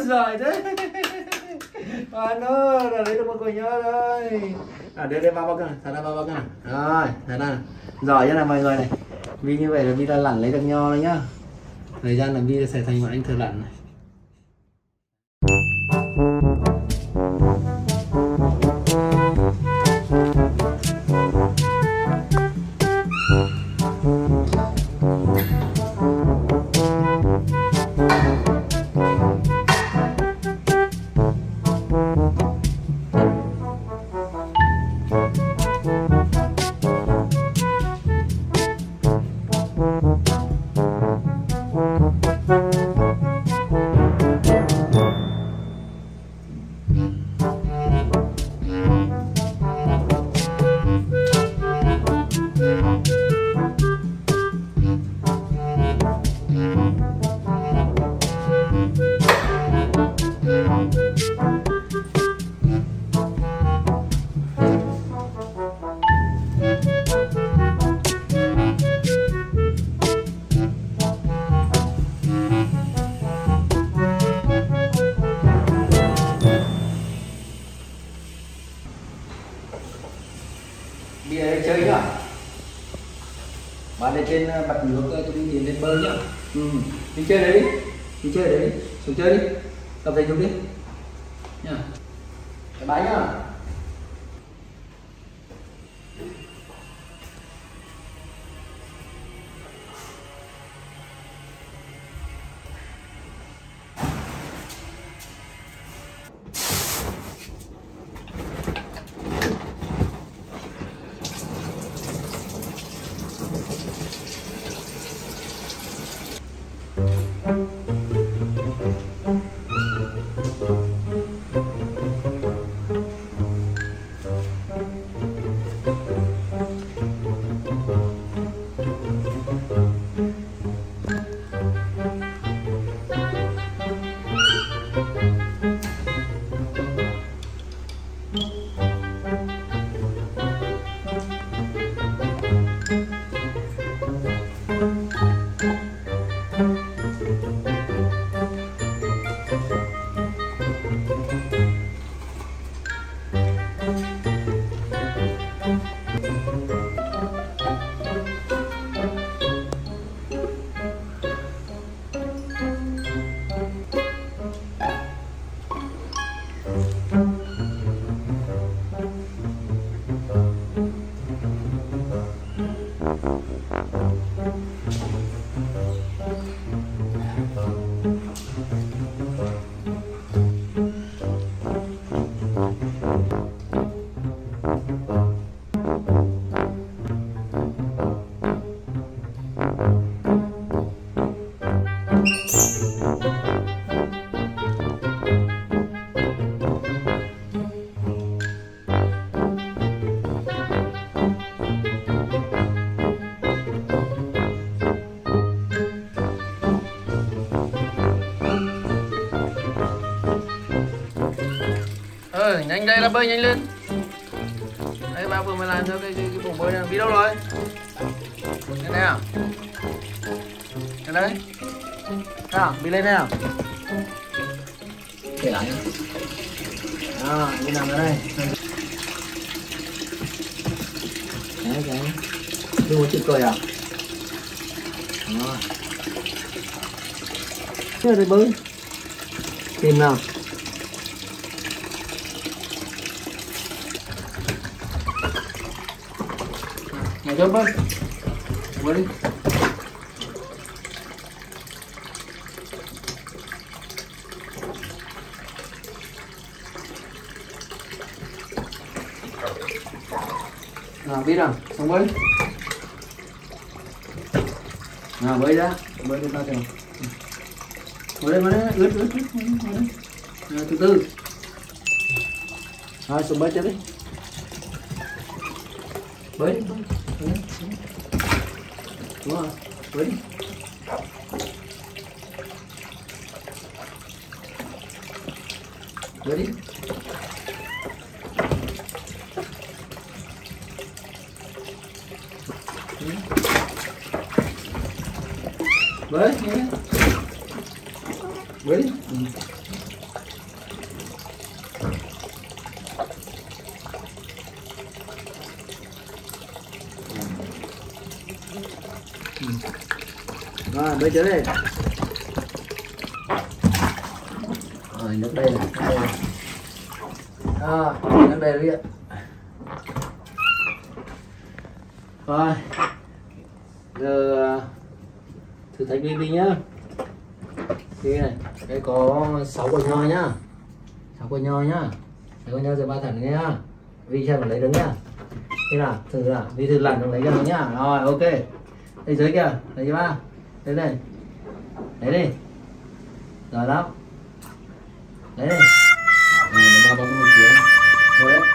giỏi đấy. Nó là lấy được một quả nho rồi. Đưa vào bọc này, thả ra vào bọc này. Rồi, thả ra. Giỏi nhá là mọi người này. Vì như vậy là Vi đã lặn lấy được nho rồi nhá. Thời gian là Vi sẽ thành một anh thợ lặn này. Bia chơi nhá. Bạn lên trên bật nước cho đi điền lên bơi nhá. Đi chơi đấy đi. Đi chơi đấy đi. Xuống chơi đi. Tập thể dục đi. Nhá. Bye bye nhá. Nhanh đây là bơi nhanh lên. Đây ba vừa mới làm cho cái bụng bơi này. Đi đâu rồi? Lên đây à? Lên đây. Nào, đi lên đây nào. Để lại. Đi nằm ở đây. Đấy. Đưa một chữ cười à? Rồi. Chưa đây bơi. Tìm nào. Mày cho bơi. Bơi đi. Nào biết nào, xong bơi. Nào bơi ra, bơi lên tao chờ. Bơi đây, ướt. Nào, từ từ. Rồi xuống bơi tiếp đi. Bơi đi, bơi. Đúng rồi, bơi đi. Bơi đi. Bơi đi. Rồi bơi trước đi. Rồi nước đây này. Nước đây đi ạ. Rồi giờ thử thách BB nhá. Đây này, đây có 6 quả nho nhá. 6 quả nho nhá. 6 quả nho giờ 3 thẳng nhá. Vi xem mà lấy đứng nhá. Thế nào, thử nào, Vi thử lần được lấy cho nó nhá. Rồi ok. Đây dưới kìa, lấy cho ba. Lấy đây. Lấy đi. Rồi đó. Lấy đi. Để ba bấm một chuyến. Thôi đấy.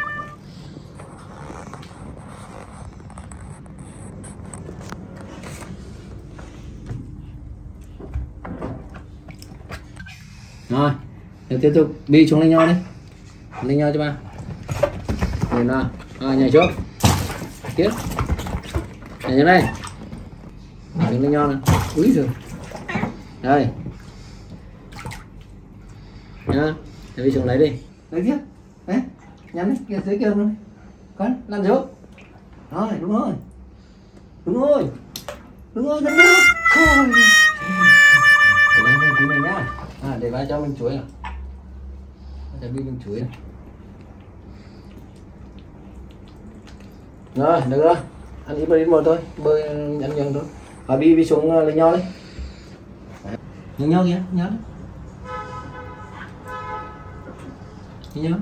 Rồi, tiếp tục đi xuống lấy nho đi. Lấy nho cho ba. Nhìn nào. Rồi nhảy xuống. Tiếp. Nhảy xuống đây. Đừng lấy nho này. Úi giời. Đây. Nhá. Đi xuống lấy đi. Lấy tiếp. Đấy. Nhắn đi, kia dưới kia luôn. Con, lăn xuống. Rồi, đúng rồi. Đúng rồi. Đúng rồi, gần được. Thôi. Cố gắng thêm tí này nhá. Để ba cho mình chuối nào. Cho mình chuối này. Rồi, được rồi. Ăn ít một thôi, bơi ăn dần thôi. Và đi xuống lấy nho đi. Nho kìa, nho. Nho.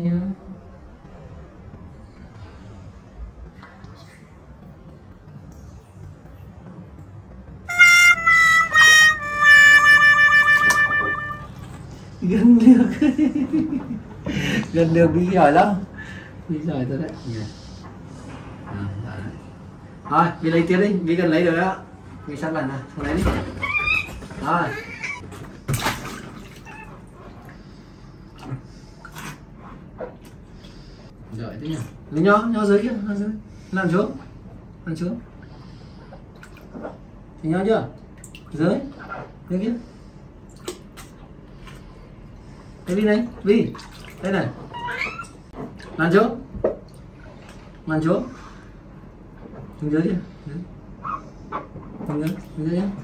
Gần được. Gần được đi giỏi lắm. Đi giỏi thôi đấy. Thôi, đi lấy tiếp đi, đi cần lấy được đó. Đi sắp lần này, không lấy đi. Rồi. Rồi thế nhỉ. Lấy nho dưới kia, nho dưới. Làm xuống. Làm xuống. Thì nho chưa? Dưới. Dưới kia. Đây Vi này, Vi. Đây này. Làm xuống. Làm xuống. Xuống dưới kìa. Xuống dưới nhá.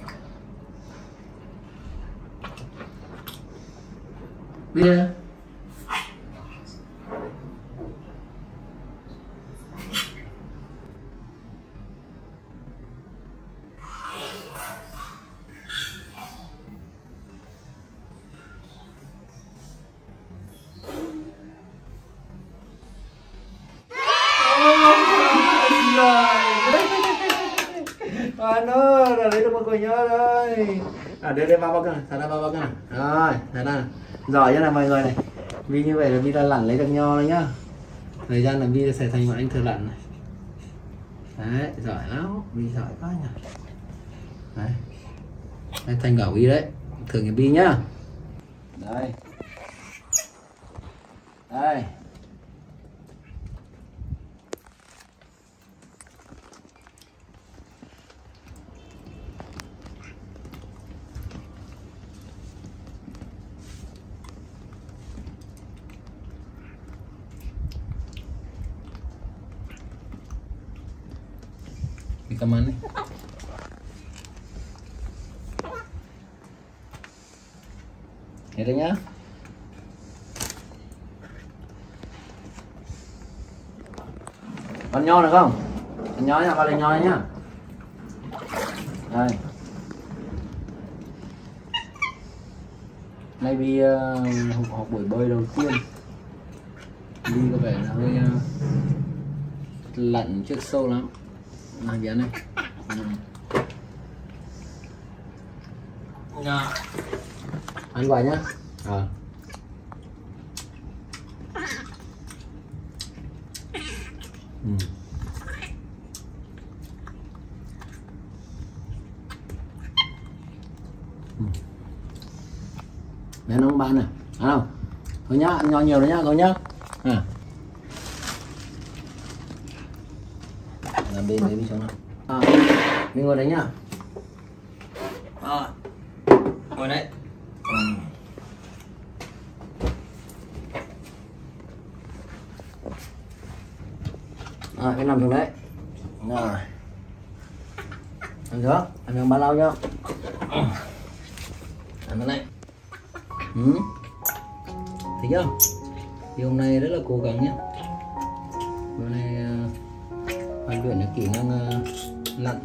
Vi đây. Nó lấy được một quả nho rồi. Đưa ba bọc này, thả ra ba bọc này. Rồi, thả ra. Giỏi nhá này mọi người này. Vì như vậy là Vi đã lặn lấy được nho rồi nhá. Thời gian là Vi sẽ thành một anh thợ lặn này. Đấy, giỏi lắm, Vi giỏi quá nhỉ. Đấy. Đây, thành quả Vi đấy. Thử nghiệm Vi nhá. Đây. Đây. Cái cầm ăn đi. Hết rồi nhá. Còn nho được không? Còn nho nha, con lấy nho nhá. Đây. Nay Vi học buổi bơi đầu tiên. Vi có vẻ là hơi lặn trước sâu lắm. Làm gì này. Ăn quả nhá. Nên ông bạn này, ăn không? Thôi nhá, ăn nho nhiều đấy nhá, thôi nhá. Làm bên đấy đi xuống nào. Mình ngồi đấy nhá. Ngồi đấy. Cái nằm xuống đấy. Rồi. Ăn chưa? Ăn được bao lâu chưa? Ăn cái này. Thấy chưa? Thì hôm nay rất là cố gắng nhé. Hôm nay hoàn luyện kỹ năng lặn.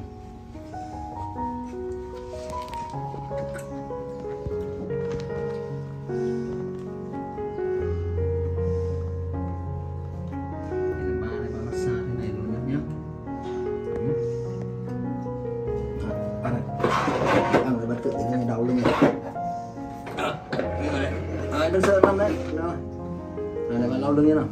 Ăn rồi bắt tự nhiên đau lưng rồi. Đừng sợ lắm đấy. Rồi. Này bạn lau lưng như nào.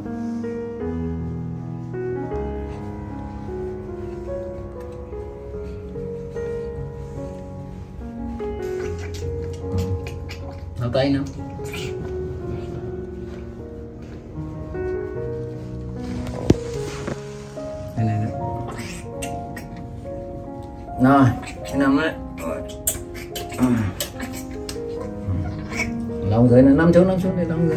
Lau tay nào. Này. Rồi, cái nằm đấy. Lòng dưới này, nằm xuống để lòng dưới.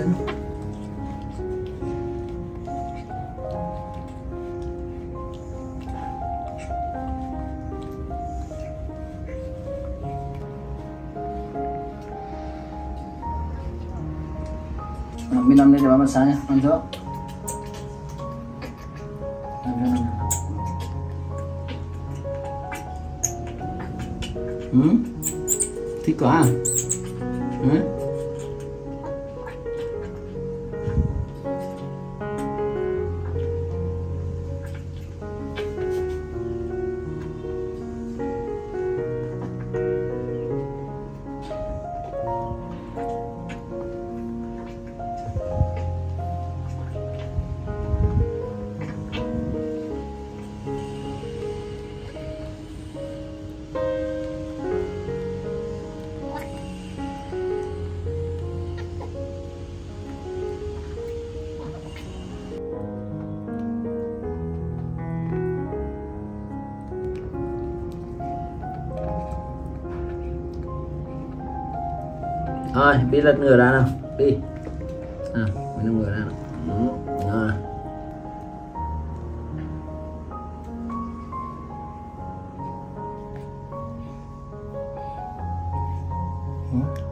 Mình nằm đây để bạn massage nha, nằm chỗ. Thích quá à? Rồi, đi lật ngửa ra nào, đi. Mình lật ngửa ra nào. Rồi.